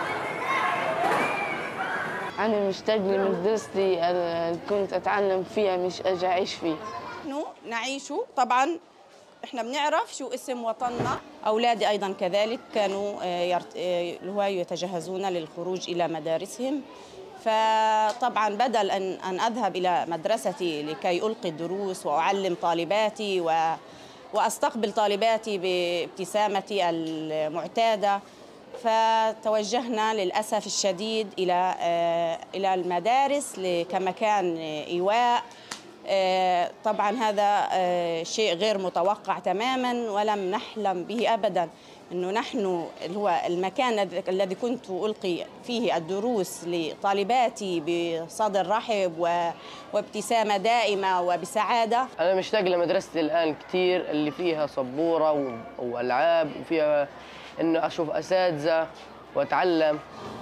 أنا مشتاق لمدرستي، كنت أتعلم فيها مش أجي أعيش فيها. نحن نعيش طبعا، احنا بنعرف شو اسم وطننا. أولادي أيضا كذلك كانوا يتجهزون للخروج إلى مدارسهم، فطبعا بدل أن أذهب إلى مدرستي لكي ألقي الدروس وأعلم طالباتي وأستقبل طالباتي بابتسامتي المعتادة، فتوجهنا للأسف الشديد إلى المدارس كمكان إيواء. طبعا هذا شيء غير متوقع تماما، ولم نحلم به أبدا أنه نحن هو المكان الذي كنت ألقي فيه الدروس لطالباتي بصدر رحب وابتسامة دائمة وبسعادة. أنا مشتاق لمدرستي الآن كثير، اللي فيها سبورة وألعاب وفيها أنه أشوف أساتذة وأتعلم.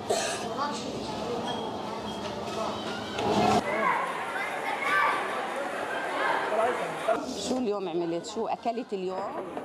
شو اليوم عملت؟ شو أكلت اليوم؟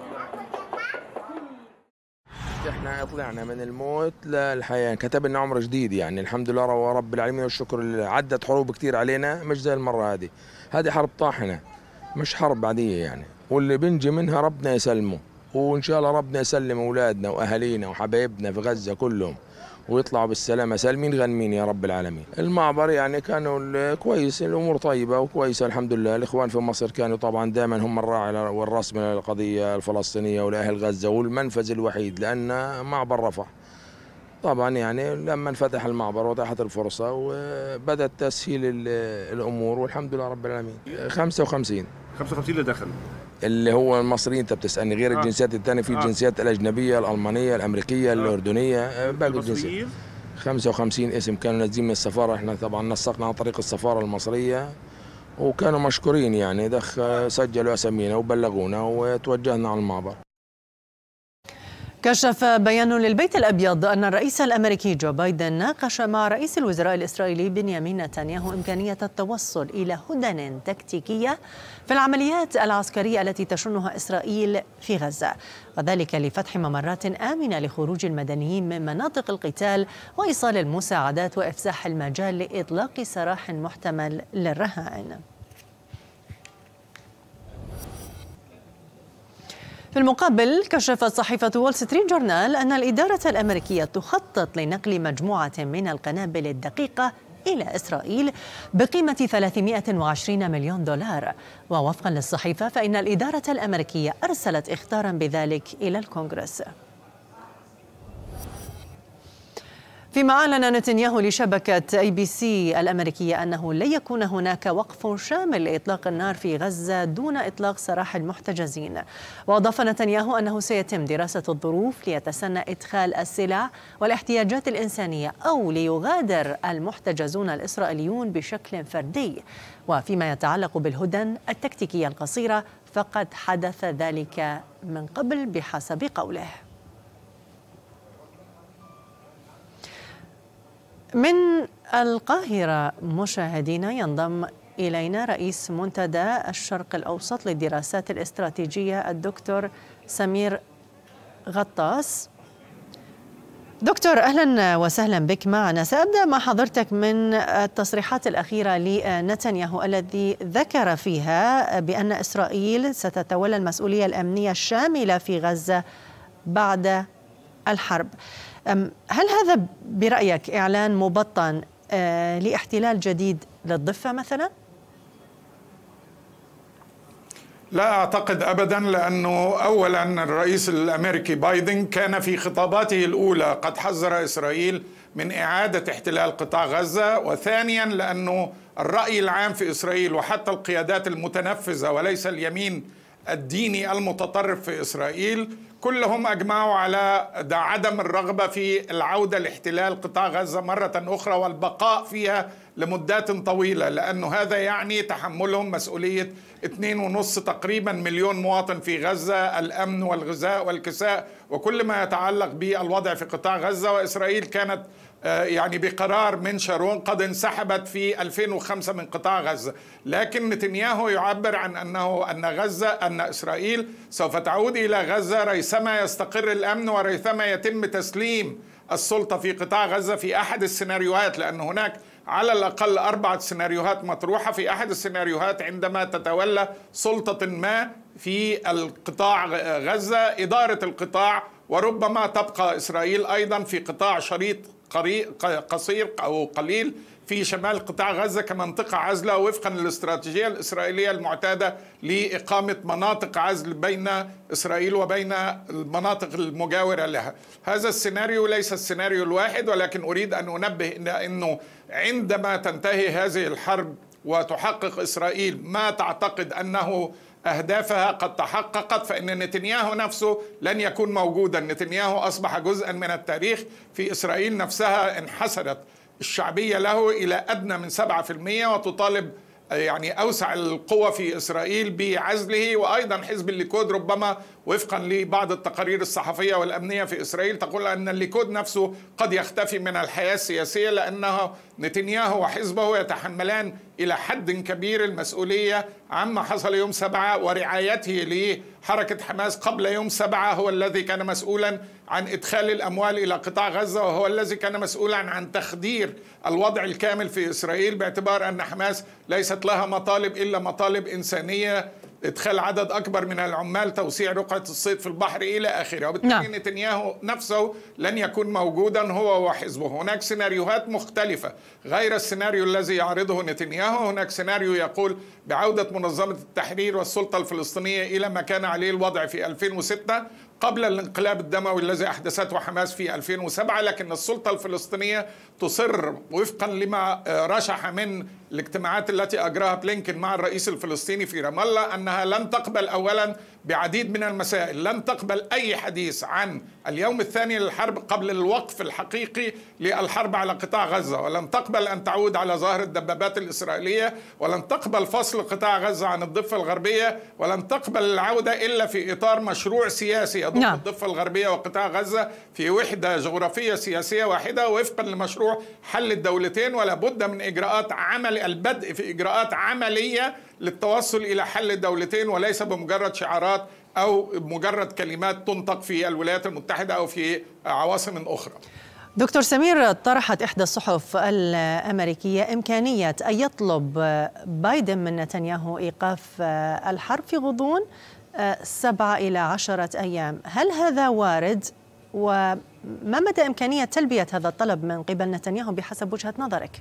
احنا طلعنا من الموت للحياة، كتبنا عمر جديد يعني، الحمد لله رب العالمين والشكر لله. عدت حروب كثير علينا، مش زي المرة هذه حرب طاحنة مش حرب عادية يعني، واللي بنجي منها ربنا يسلمه، وإن شاء الله ربنا يسلم أولادنا وأهالينا وحبايبنا في غزة كلهم ويطلعوا بالسلامة سالمين غانمين يا رب العالمين. المعبر يعني كانوا كويس، الأمور طيبة وكويسة الحمد لله. الإخوان في مصر كانوا طبعا دائما هم الراعي والراس من القضية الفلسطينية ولأهل غزة، والمنفذ الوحيد لأن معبر رفح. طبعا يعني لما انفتح المعبر وتاحت الفرصة وبدأ تسهيل الأمور والحمد لله رب العالمين. 55 اللي دخل اللي هو المصريين. انت بتسالني غير الجنسيات الثانيه، في الجنسيات الاجنبيه، الالمانيه، الامريكيه، الاردنيه، باقي الجنسيات. 55 اسم كانوا نازلين من السفاره، احنا طبعا نسقنا عن طريق السفاره المصريه وكانوا مشكورين يعني، سجلوا اسامينا وبلغونا وتوجهنا على المعبر. كشف بيان للبيت الأبيض أن الرئيس الأمريكي جو بايدن ناقش مع رئيس الوزراء الإسرائيلي بنيامين نتنياهو إمكانية التوصل إلى هدنة تكتيكية في العمليات العسكرية التي تشنها إسرائيل في غزة، وذلك لفتح ممرات آمنة لخروج المدنيين من مناطق القتال وإيصال المساعدات وإفساح المجال لإطلاق سراح محتمل للرهائن. في المقابل، كشفت صحيفة وول ستريت جورنال أن الإدارة الأمريكية تخطط لنقل مجموعة من القنابل الدقيقة إلى إسرائيل بقيمة 320 مليون دولار. ووفقا للصحيفة فإن الإدارة الأمريكية أرسلت إخطارا بذلك إلى الكونغرس. فيما أعلن نتنياهو لشبكة ABC الأمريكية أنه لن يكون هناك وقف شامل لإطلاق النار في غزة دون إطلاق سراح المحتجزين. وأضاف نتنياهو أنه سيتم دراسة الظروف ليتسنى إدخال السلع والاحتياجات الإنسانية أو ليغادر المحتجزون الإسرائيليون بشكل فردي. وفيما يتعلق بالهدن التكتيكية القصيرة فقد حدث ذلك من قبل بحسب قوله. من القاهرة مشاهدينا ينضم إلينا رئيس منتدى الشرق الأوسط للدراسات الاستراتيجية الدكتور سمير غطاس. دكتور أهلا وسهلا بك معنا. سأبدأ مع حضرتك من التصريحات الأخيرة لنتنياهو الذي ذكر فيها بأن إسرائيل ستتولى المسؤولية الأمنية الشاملة في غزة بعد الحرب. هل هذا برأيك إعلان مبطن لاحتلال جديد للضفة مثلا؟ لا أعتقد أبدا، لأنه أولا الرئيس الأمريكي بايدن كان في خطاباته الأولى قد حذر إسرائيل من إعادة احتلال قطاع غزة، وثانيا لأنه الرأي العام في إسرائيل وحتى القيادات المتنفذة وليس اليمين الديني المتطرف في إسرائيل كلهم أجمعوا على عدم الرغبة في العودة لاحتلال قطاع غزة مرة أخرى والبقاء فيها لمدات طويلة، لأنه هذا يعني تحملهم مسؤولية 2.5 تقريبا مليون مواطن في غزة، الأمن والغذاء والكساء وكل ما يتعلق بالوضع في قطاع غزة. وإسرائيل كانت يعني بقرار من شارون قد انسحبت في 2005 من قطاع غزة، لكن نتنياهو يعبر عن أن إسرائيل سوف تعود إلى غزة ريثما يستقر الأمن وريثما يتم تسليم السلطة في قطاع غزة في أحد السيناريوهات، لأن هناك على الأقل 4 سيناريوهات مطروحة. في أحد السيناريوهات عندما تتولى سلطة ما في القطاع غزة إدارة القطاع، وربما تبقى إسرائيل أيضا في قطاع شريط قصير أو قليل في شمال قطاع غزة كمنطقة عزلة وفقا للاستراتيجية الإسرائيلية المعتادة لإقامة مناطق عزل بين إسرائيل وبين المناطق المجاورة لها. هذا السيناريو ليس السيناريو الواحد، ولكن أريد أن أنبه أنه عندما تنتهي هذه الحرب وتحقق إسرائيل ما تعتقد أنه أهدافها قد تحققت، فإن نتنياهو نفسه لن يكون موجودا. نتنياهو أصبح جزءا من التاريخ في إسرائيل نفسها، انحسرت الشعبية له إلى أدنى من 7% وتطالب يعني أوسع القوى في إسرائيل بعزله. وأيضا حزب الليكود ربما وفقا لبعض التقارير الصحفية والأمنية في إسرائيل تقول أن الليكود نفسه قد يختفي من الحياة السياسية، لأنه نتنياهو وحزبه يتحملان إلى حد كبير المسؤولية عما حصل يوم 7 ورعايته لحركة حماس قبل يوم 7. هو الذي كان مسؤولا عن إدخال الأموال إلى قطاع غزة، وهو الذي كان مسؤولا عن تخدير الوضع الكامل في إسرائيل، باعتبار أن حماس ليست لها مطالب إلا مطالب إنسانية، إدخال عدد أكبر من العمال، توسيع رقعة الصيد في البحر إلى آخره. وبالتالي نتنياهو نفسه لن يكون موجودا هو وحزبه. هناك سيناريوهات مختلفة غير السيناريو الذي يعرضه نتنياهو. هناك سيناريو يقول بعودة منظمة التحرير والسلطة الفلسطينية إلى ما كان عليه الوضع في 2006 قبل الانقلاب الدموي الذي أحدثته حماس في 2007، لكن السلطة الفلسطينية تصر وفقا لما رشح من الاجتماعات التي أجراها بلينكن مع الرئيس الفلسطيني في رام الله أنها لن تقبل أولا بعديد من المسائل، لن تقبل أي حديث عن اليوم الثاني للحرب قبل الوقف الحقيقي للحرب على قطاع غزة، ولن تقبل أن تعود على ظاهر الدبابات الإسرائيلية، ولن تقبل فصل قطاع غزة عن الضفة الغربية، ولن تقبل العودة إلا في إطار مشروع سياسي يضم الضفة الغربية وقطاع غزة في وحدة جغرافية سياسية واحدة وفقا لمشروع حل الدولتين. ولا بد من إجراءات البدء في إجراءات عملية للتوصل إلى حل الدولتين، وليس بمجرد شعارات أو مجرد كلمات تنطق في الولايات المتحدة أو في عواصم أخرى. دكتور سمير، طرحت إحدى الصحف الأمريكية إمكانية أن يطلب بايدن من نتنياهو إيقاف الحرب في غضون 7 إلى 10 أيام. هل هذا وارد؟ وما مدى إمكانية تلبية هذا الطلب من قبل نتنياهو بحسب وجهة نظرك؟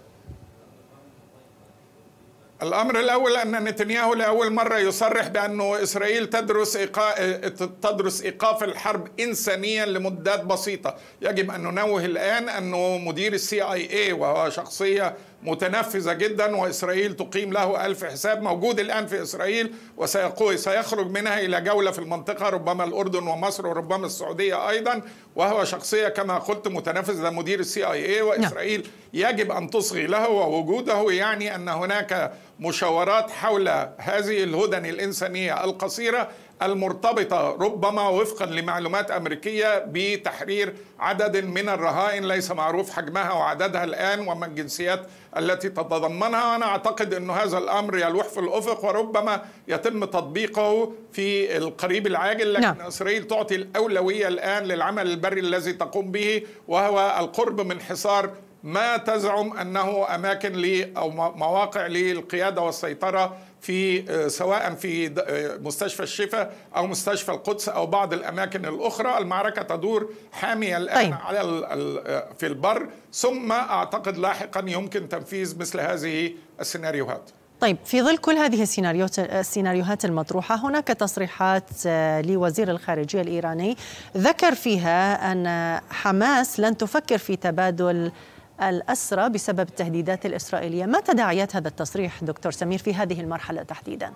الأمر الأول أن نتنياهو لأول مرة يصرح بأنه إسرائيل تدرس إيقاف الحرب إنسانيا لمدات بسيطة. يجب أن ننوه الآن أنه مدير CIA وهو شخصية متنفذة جدا وإسرائيل تقيم له 1000 حساب موجود الآن في إسرائيل، وسيخرج منها إلى جولة في المنطقة، ربما الأردن ومصر وربما السعودية أيضا، وهو شخصية كما قلت متنفذة مدير CIA، وإسرائيل يجب أن تصغي له، ووجوده يعني أن هناك مشاورات حول هذه الهدن الإنسانية القصيرة المرتبطة ربما وفقا لمعلومات أمريكية بتحرير عدد من الرهائن ليس معروف حجمها وعددها الآن وما الجنسيات التي تتضمنها. أنا أعتقد أن هذا الأمر يلوح في الأفق وربما يتم تطبيقه في القريب العاجل، لكن إسرائيل تعطي الأولوية الآن للعمل البري الذي تقوم به، وهو القرب من حصار ما تزعم أنه أماكن أو مواقع للقيادة والسيطرة في سواء في مستشفى الشفاء أو مستشفى القدس أو بعض الأماكن الأخرى. المعركة تدور حامية الآن على في البر، ثم أعتقد لاحقا يمكن تنفيذ مثل هذه السيناريوهات. طيب، في ظل كل هذه السيناريوهات المطروحة، هناك تصريحات لوزير الخارجية الإيراني ذكر فيها أن حماس لن تفكر في تبادل الأسرى بسبب التهديدات الإسرائيلية. ما تداعيات هذا التصريح دكتور سمير في هذه المرحلة تحديدا؟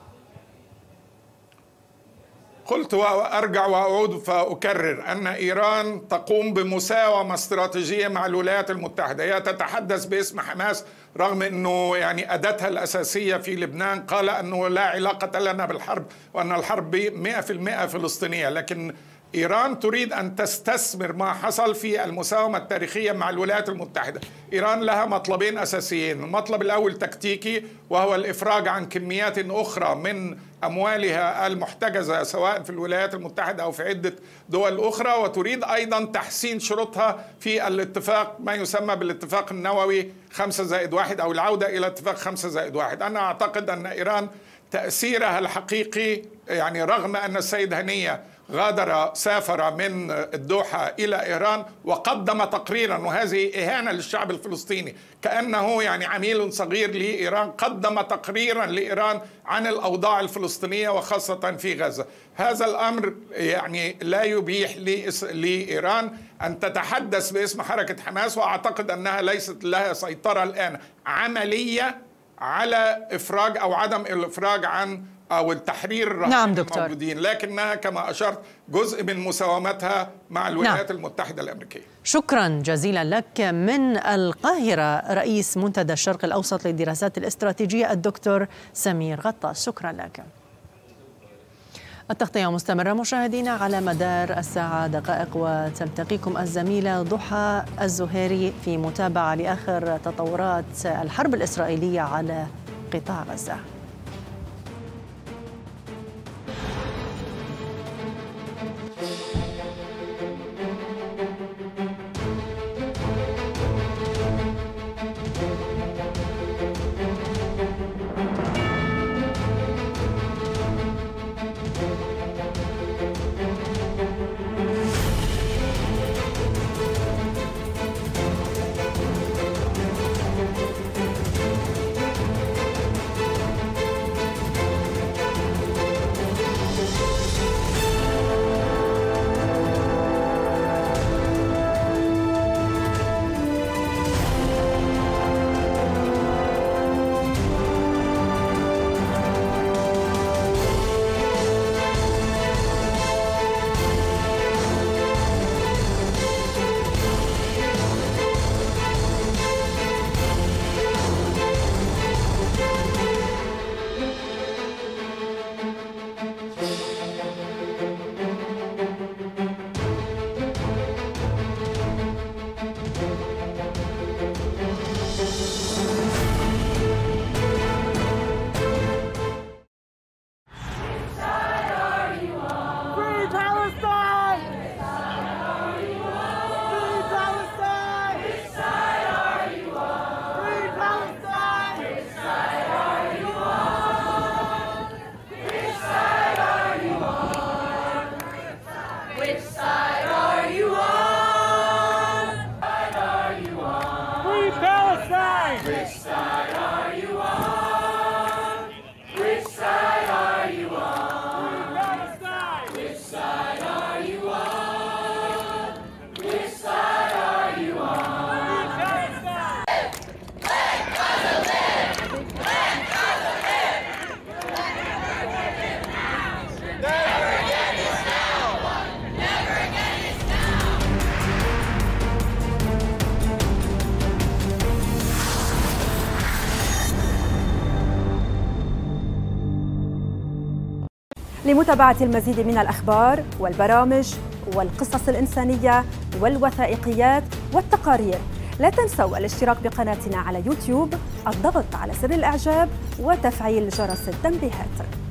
قلت وأرجع وأعود فأكرر أن إيران تقوم بمساومة استراتيجية مع الولايات المتحدة. هي تتحدث باسم حماس رغم أنه يعني أداتها الأساسية في لبنان قال أنه لا علاقة لنا بالحرب وأن الحرب 100% فلسطينية، لكن إيران تريد أن تستثمر ما حصل في المساومة التاريخية مع الولايات المتحدة. إيران لها مطلبين أساسيين، المطلب الأول تكتيكي وهو الإفراج عن كميات أخرى من أموالها المحتجزة سواء في الولايات المتحدة أو في عدة دول أخرى، وتريد أيضا تحسين شروطها في الاتفاق ما يسمى بالاتفاق النووي 5+1 أو العودة إلى اتفاق 5+1. أنا أعتقد أن إيران تأثيرها الحقيقي يعني رغم أن السيد هنية سافر من الدوحة إلى إيران وقدم تقريرا، وهذه إهانة للشعب الفلسطيني كأنه يعني عميل صغير لإيران، قدم تقريرا لإيران عن الأوضاع الفلسطينية وخاصة في غزة. هذا الأمر يعني لا يبيح لإيران أن تتحدث باسم حركة حماس، وأعتقد أنها ليست لها سيطرة الآن عملية على إفراج أو عدم الإفراج عن أو التحرير الرهائن الموجودين، لكنها كما أشرت جزء من مساومتها مع الولايات المتحدة الأمريكية. شكرا جزيلا لك. من القاهرة رئيس منتدى الشرق الأوسط للدراسات الاستراتيجية الدكتور سمير غطاس، شكرا لك. التغطية مستمرة مشاهدينا على مدار الساعة دقائق، وتلتقيكم الزميلة ضحى الزهيري في متابعة لآخر تطورات الحرب الإسرائيلية على قطاع غزة. لمتابعة المزيد من الأخبار والبرامج والقصص الإنسانية والوثائقيات والتقارير، لا تنسوا الاشتراك بقناتنا على يوتيوب، الضغط على زر الإعجاب وتفعيل جرس التنبيهات.